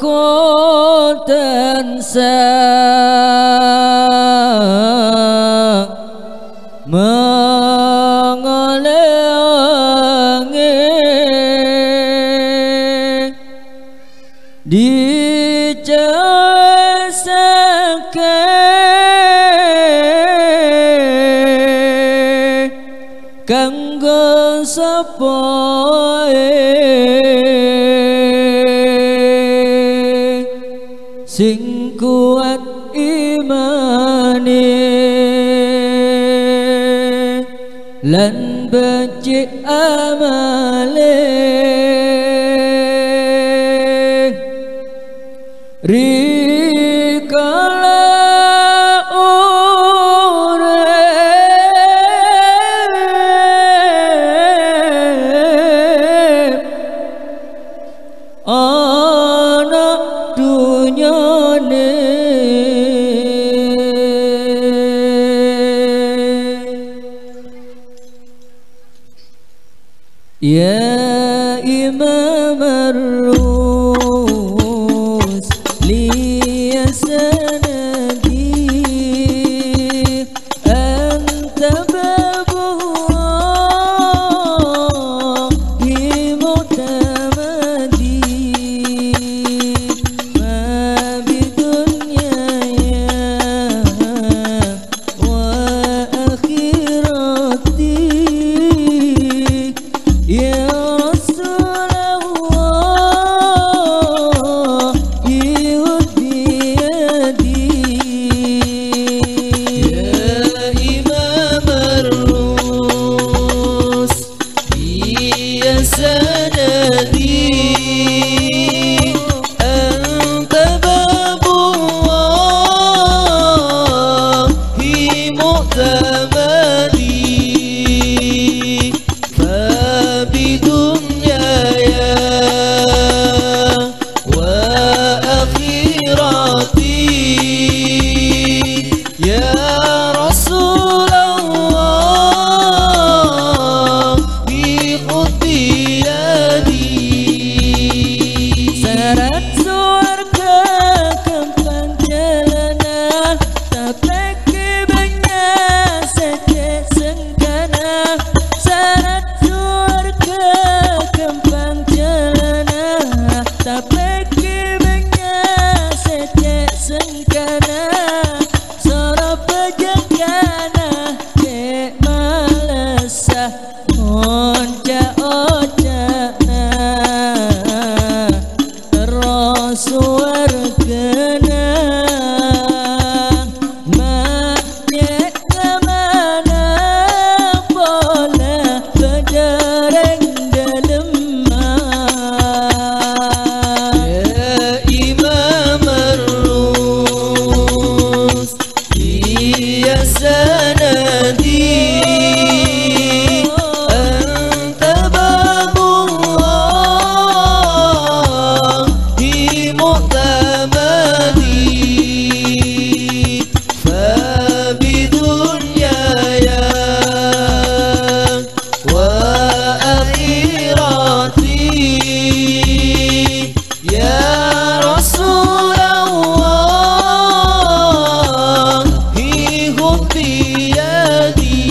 tansah mengalangi dicasakan kanggo sapa sing kuat imane lan becik amale rikala urip ana dunyane ya imam ar-rus liya sanadi anta babullahi mu'tamadi ma bidunyaya wa akhirati ya Rasulullah ihudi yadi ya imam ar-rus ya sanadi anta babullahi mu'tamadi bidunyaya wa akhirati ya Rasulullah bikhudi yadi syarat surga gampang jalanan tapi banyak saja sengkana syarat surga gampang jalanan tapi banyak saja sengkana sora pejagana cek malesah onca-oncana terus wargana macet kemana bola berdereng dalam ya imam ar-rus ya sanadi anta babullahi mu'tamadi fa bidunyaya wa akhirati ya Rasulullah ihudi yadi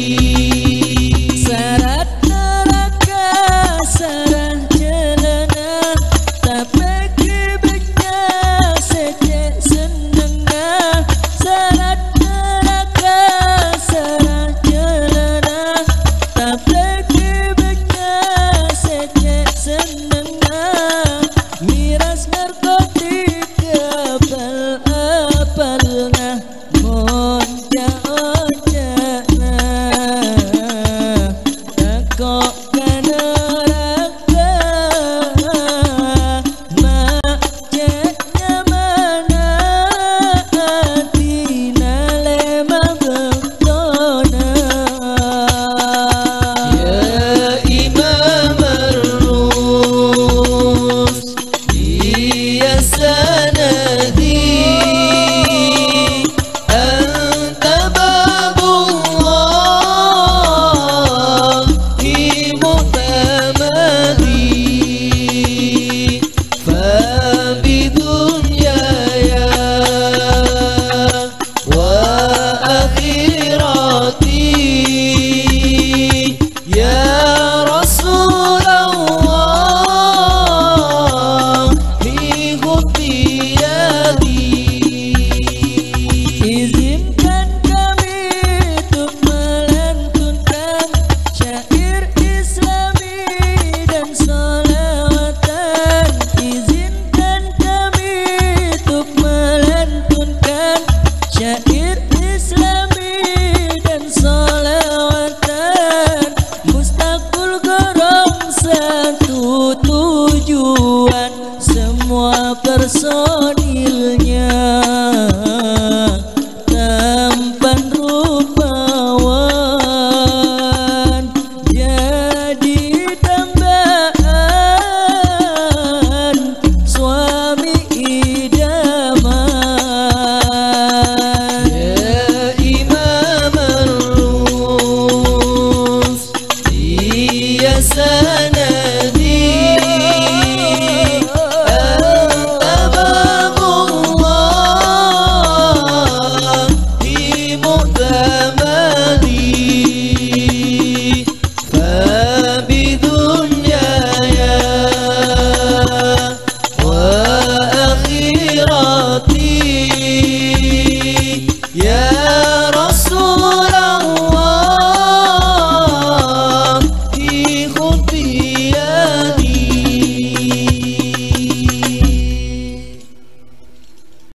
syarat neraka syarat jalanan tapi banyak saja senengah syarat neraka syarat jalanan tapi banyak saja senengah miras narkotika apal-apalna monca-oncana takok kana neraka macetnya mana atina lemah bektona ya imam ar-rus personilnya tampan rupawan, jadi dambaan suami idaman. Ya Imam Ar-Rus biasa